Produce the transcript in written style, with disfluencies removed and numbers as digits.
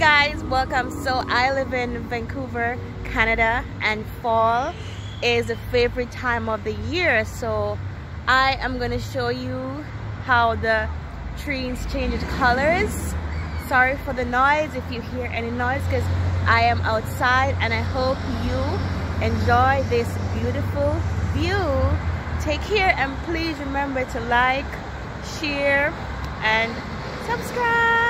guys, welcome. So I live in Vancouver, Canada, and fall is a favorite time of the year. So I am going to show you how the trees change colors. Sorry for the noise if you hear any noise, because I am outside, and I hope you enjoy this beautiful view. Take care, and please remember to like, share, and subscribe.